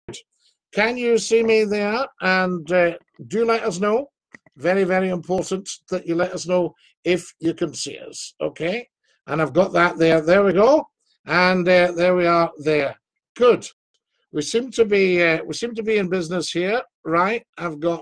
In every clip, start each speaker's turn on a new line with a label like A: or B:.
A: Can you see me there? And do let us know. Very, very important that you let us know if you can see us. Okay. And I've got that there. There we go. And there we are there. Good. We seem to be in business here, right? I've got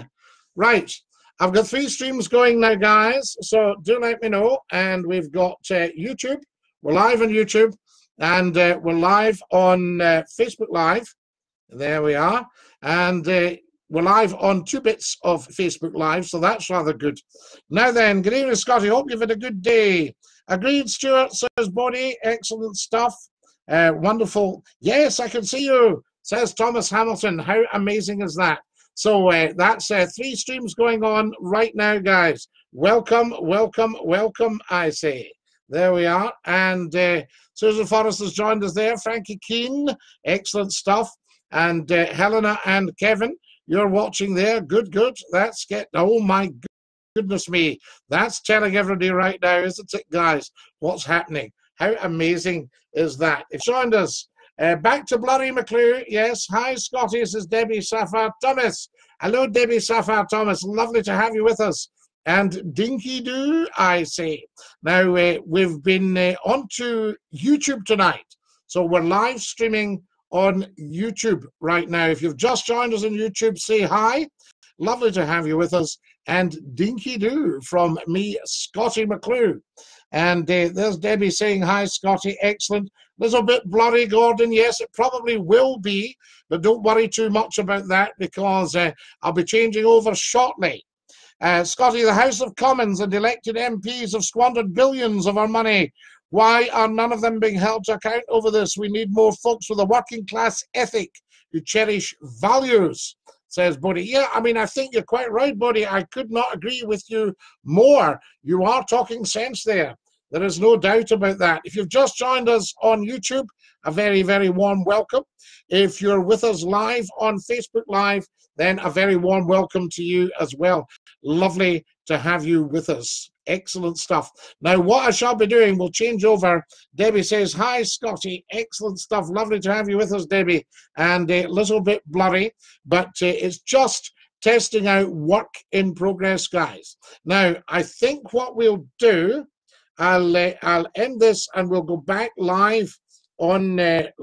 A: right. I've got 3 streams going now, guys. So do let me know. And we've got YouTube. We're live on YouTube, and we're live on Facebook Live. There we are, and we're live on 2 bits of Facebook Live, so that's rather good. Now then, good evening, Scotty. Hope you've had a good day. Agreed, Stuart, says Bodie. Excellent stuff. Wonderful. Yes, I can see you, says Thomas Hamilton. How amazing is that? So that's 3 streams going on right now, guys. Welcome, welcome, welcome, I say. There we are. And Susan Forrest has joined us there. Frankie Keane, excellent stuff. And Helena and Kevin, you're watching there. Good, good. That's oh my goodness me. That's telling everybody right now, isn't it, guys, what's happening? How amazing is that? If you joined us, back to Blurry McClue. Yes. Hi, Scotty. This is Debbie Sapphire Thomas. Hello, Debbie Sapphire Thomas. Lovely to have you with us. And Dinky Doo, I say. Now, we've been onto YouTube tonight. So we're live streaming on YouTube right now. If you've just joined us on YouTube, say hi. Lovely to have you with us. And Dinky Doo from me, Scotty McClue. And there's Debbie saying hi, Scotty. Excellent. Little bit blurry, Gordon. Yes, it probably will be, but don't worry too much about that because I'll be changing over shortly. Scotty, the House of Commons and elected MPs have squandered billions of our money. Why are none of them being held to account over this? We need more folks with a working class ethic who cherish values, says Bodie. Yeah, I mean, I think you're quite right, Bodie. I could not agree with you more. You are talking sense there. There is no doubt about that. If you've just joined us on YouTube, a very, very warm welcome. If you're with us live on Facebook Live, then a very warm welcome to you as well. Lovely to have you with us. Excellent stuff. Now, what I shall be doing, we'll change over. Debbie says, hi, Scotty. Excellent stuff. Lovely to have you with us, Debbie. And a little bit blurry, but it's just testing out work in progress, guys. Now, I think what we'll do, I'll end this and we'll go back live on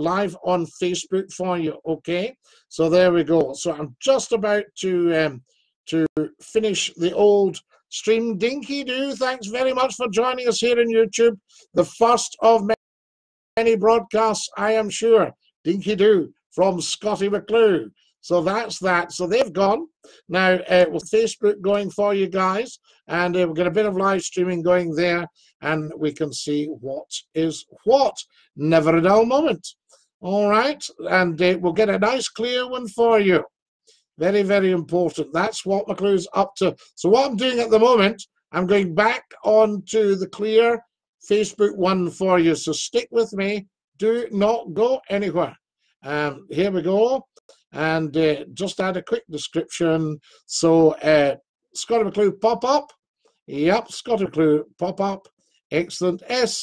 A: Facebook for you. Okay, so there we go. So I'm just about to finish the old stream. Dinky Doo, thanks very much for joining us here on YouTube. The first of many broadcasts, I am sure. Dinky Doo from Scotty McClue. So that's that. So they've gone. Now, with Facebook going for you guys, and we've got a bit of live streaming going there, and we can see what is what. Never a dull moment. All right, and we'll get a nice clear one for you. Very, very important. That's what McClue's up to. So what I'm doing at the moment, I'm going back onto the clear Facebook one for you. So stick with me. Do not go anywhere. Here we go. And just add a quick description. So Scotty McClue pop-up. Yep, Scotty McClue pop-up. Excellent.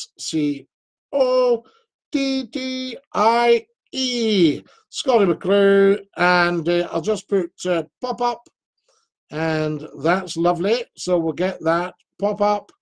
A: SCOTTIE. Scotty McClue. And I'll just put pop-up. And that's lovely. So we'll get that pop-up.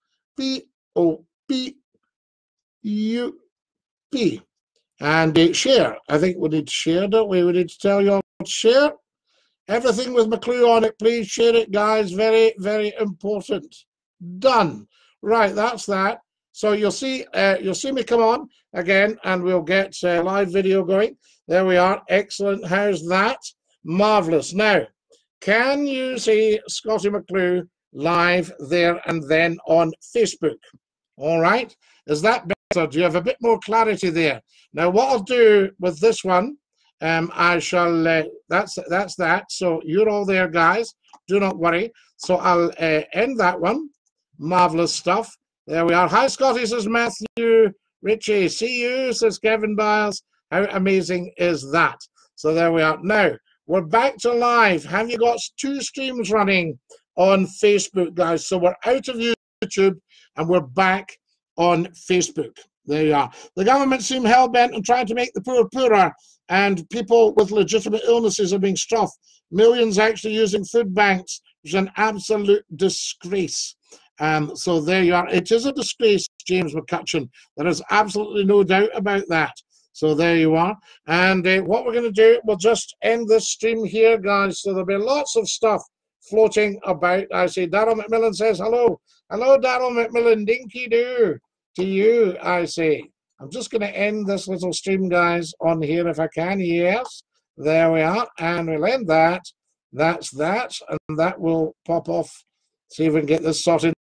A: POPUP. And share. I think we need to share, don't we? We need to tell you all to share. Everything with McClue on it, please share it, guys. Very, very important. Done. Right, that's that. So you'll see me come on again, and we'll get live video going. There we are. Excellent. How's that? Marvelous. Now, can you see Scotty McClue live there and then on Facebook? All right. Is that better? Do you have a bit more clarity there? Now, what I'll do with this one, I shall, that's that. So you're all there, guys. Do not worry. So I'll end that one. Marvelous stuff. There we are. Hi, Scotty, says Matthew. Richie, see you, says Kevin Biles. How amazing is that? So there we are. Now, we're back to live. Have you got 2 streams running on Facebook, guys? So we're out of YouTube and we're back on Facebook. There you are. The government seem hell-bent on trying to make the poor poorer and people with legitimate illnesses are being stuffed. Millions actually using food banks, which is an absolute disgrace. So there you are. It is a disgrace, James McCutcheon. There is absolutely no doubt about that. So there you are. And what we're going to do, we'll just end this stream here, guys. So there'll be lots of stuff floating about. I see Daryl McMillan says hello. Hello, Daryl McMillan. Dinky do to you, I say. I'm just going to end this little stream, guys, on here if I can. Yes, there we are. And we'll end that. That's that. And that will pop off. See if we can get this sorted.